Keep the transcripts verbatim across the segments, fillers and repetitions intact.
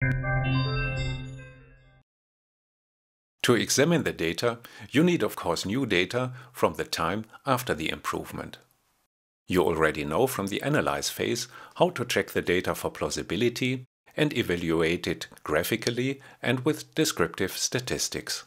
To examine the data, you need of course new data from the time after the improvement. You already know from the analyze phase how to check the data for plausibility and evaluate it graphically and with descriptive statistics.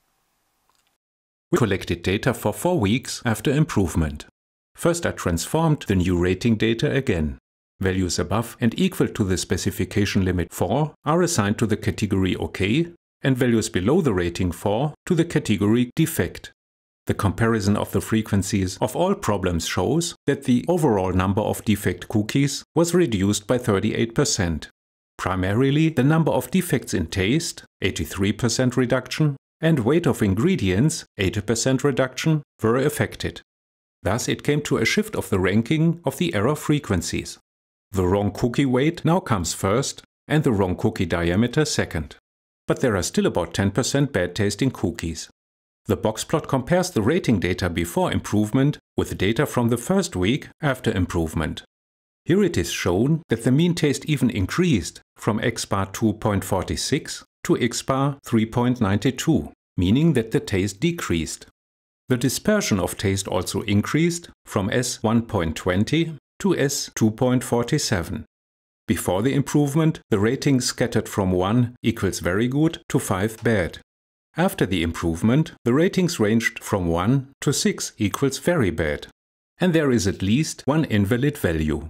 We collected data for four weeks after improvement. First, I transformed the new rating data again. Values above and equal to the specification limit four are assigned to the category OK, and values below the rating four to the category defect. The comparison of the frequencies of all problems shows that the overall number of defect cookies was reduced by thirty-eight percent. Primarily, the number of defects in taste, eighty-three percent reduction, and weight of ingredients, eighty percent reduction, were affected. Thus, it came to a shift of the ranking of the error frequencies. The wrong cookie weight now comes first and the wrong cookie diameter second. But there are still about ten percent bad tasting cookies. The box plot compares the rating data before improvement with data from the first week after improvement. Here it is shown that the mean taste even increased from X bar two point four six to X bar three point nine two, meaning that the taste decreased. The dispersion of taste also increased from S one point two zero to S two point four seven. Before the improvement, the ratings scattered from one equals very good to five bad. After the improvement, the ratings ranged from one to six equals very bad. And there is at least one invalid value.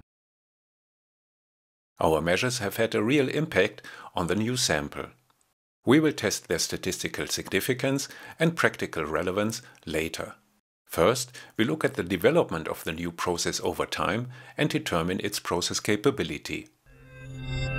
Our measures have had a real impact on the new sample. We will test their statistical significance and practical relevance later. First, we look at the development of the new process over time and determine its process capability.